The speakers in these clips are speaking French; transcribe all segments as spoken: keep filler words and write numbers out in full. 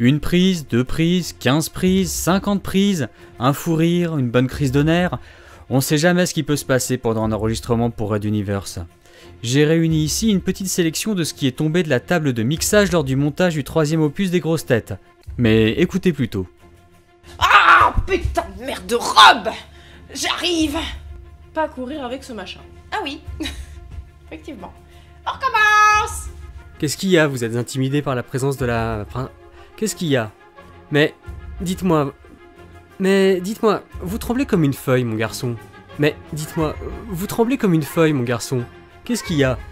Une prise, deux prises, quinze prises, cinquante prises, un fou rire, une bonne crise de nerfs. On sait jamais ce qui peut se passer pendant un enregistrement pour Red Universe. J'ai réuni ici une petite sélection de ce qui est tombé de la table de mixage lors du montage du troisième opus des grosses têtes. Mais écoutez plutôt. Ah putain de merde de robe! J'arrive! Pas courir avec ce machin. Ah oui, effectivement. On recommence! Qu'est-ce qu'il y a? Vous êtes intimidé par la présence de la... Qu'est-ce qu'il y a? Mais, dites-moi... Mais, dites-moi, vous tremblez comme une feuille, mon garçon. Mais, dites-moi, vous tremblez comme une feuille, mon garçon. Qu'est-ce qu'il y a?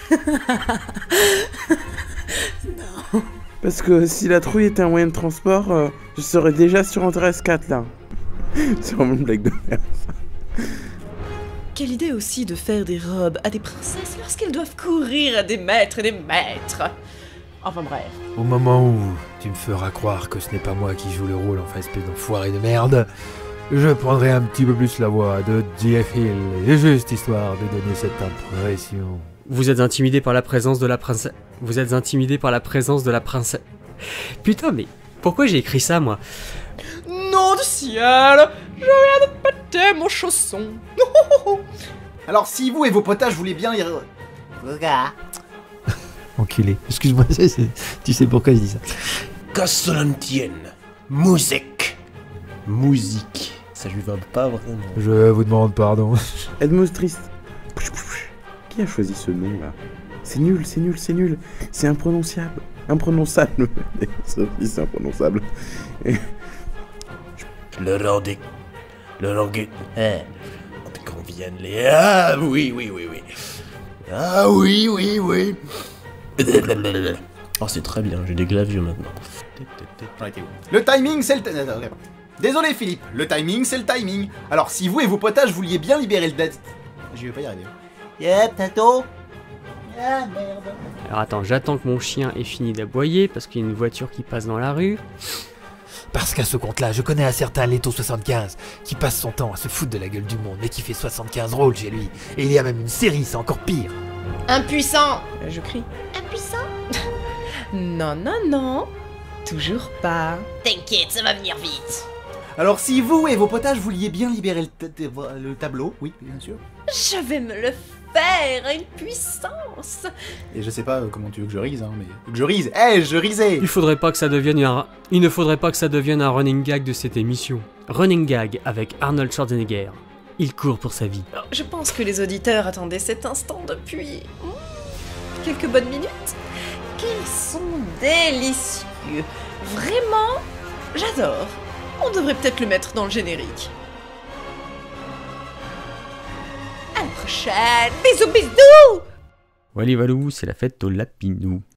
Non. Parce que si la trouille était un moyen de transport, euh, je serais déjà sur Andreas quatre là. C'est vraiment une blague de merde. Quelle idée aussi de faire des robes à des princesses lorsqu'elles doivent courir à des maîtres et des maîtres. Enfin bref. Au moment où tu me feras croire que ce n'est pas moi qui joue le rôle, enfin espèce d'enfoiré de merde, je prendrai un petit peu plus la voix de Jeff Hill, et juste histoire de donner cette impression. Vous êtes intimidé par la présence de la princesse... Vous êtes intimidé par la présence de la princesse... Putain, mais pourquoi j'ai écrit ça, moi? Nom du ciel! Je viens de péter mon chausson. Alors si vous et vos potages voulez bien y... Enculé. Excuse-moi, tu sais pourquoi je dis ça. Que cela ne tienne. Musique. Musique. Ça lui va pas vraiment. Je vous demande pardon. Edmos Triste. Qui a choisi ce nom là? C'est nul, c'est nul, c'est nul. C'est imprononçable. Imprononçable. Sophie, c'est imprononçable. Et... Le rendez... Le rendez... Eh. Qu'on vienne les... Ah oui, oui, oui, oui. Ah oui, oui, oui. Oh, c'est très bien, j'ai des glavieux maintenant. Le timing, c'est le... Désolé Philippe, le timing, c'est le timing. Alors si vous et vos potages vouliez bien libérer le... Je vais pas y arriver. Yep, tato. Ah merde. Alors attends, j'attends que mon chien ait fini d'aboyer parce qu'il y a une voiture qui passe dans la rue. Parce qu'à ce compte-là, je connais un certain Leto soixante-quinze qui passe son temps à se foutre de la gueule du monde, mais qui fait soixante-quinze rôles chez lui. Et il y a même une série, c'est encore pire. Impuissant! Je crie. Impuissant? Non, non, non. Toujours pas. T'inquiète, ça va venir vite. Alors si vous et vos potages vouliez bien libérer le, le tableau, oui, bien sûr. Je vais me le faire à une puissance. Et je sais pas euh, comment tu veux que je rise, hein, mais... Que je rise. Eh, hey, je risais. Il faudrait pas que ça devienne un... Il ne faudrait pas que ça devienne un running gag de cette émission. Running gag avec Arnold Schwarzenegger. Il court pour sa vie. Je pense que les auditeurs attendaient cet instant depuis... quelques bonnes minutes. Qu'ils sont délicieux. Vraiment, j'adore. On devrait peut-être le mettre dans le générique. À la prochaine. Bisous, bisous. Walli Walou, c'est la fête au Lapinou.